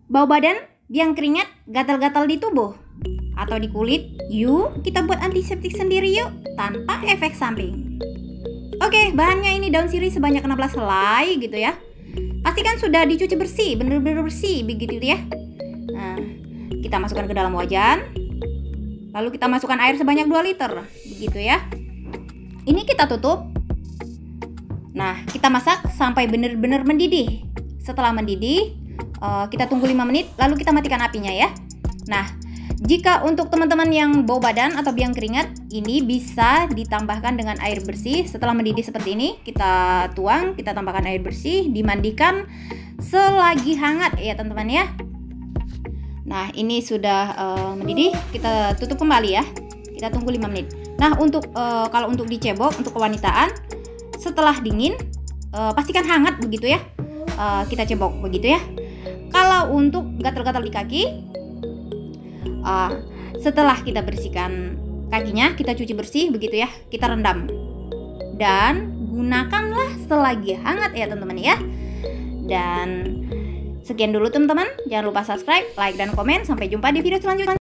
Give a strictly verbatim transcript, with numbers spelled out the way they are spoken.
Bau badan, biang keringat, gatal-gatal di tubuh atau di kulit? Yuk kita buat antiseptik sendiri yuk, tanpa efek samping. Oke, bahannya ini daun sirih sebanyak enam belas helai gitu ya. Pastikan sudah dicuci bersih, bener-bener bersih begitu ya. Nah, kita masukkan ke dalam wajan. Lalu kita masukkan air sebanyak dua liter begitu ya. Ini kita tutup. Nah, kita masak sampai benar-benar mendidih. Setelah mendidih, kita tunggu lima menit, lalu kita matikan apinya ya. Nah, jika untuk teman-teman yang bau badan atau biang keringat, ini bisa ditambahkan dengan air bersih. Setelah mendidih seperti ini, kita tuang, kita tambahkan air bersih, dimandikan selagi hangat ya teman-teman ya. Nah, ini sudah uh, mendidih, kita tutup kembali ya. Kita tunggu lima menit. Nah, untuk uh, kalau untuk dicebok, untuk kewanitaan, setelah dingin, uh, pastikan hangat begitu ya. Uh, kita cebok begitu ya. Kalau untuk gatal-gatal di kaki, uh, setelah kita bersihkan kakinya, kita cuci bersih begitu ya, kita rendam dan gunakanlah selagi hangat ya teman-teman ya. Dan sekian dulu teman-teman, jangan lupa subscribe, like dan komen. Sampai jumpa di video selanjutnya.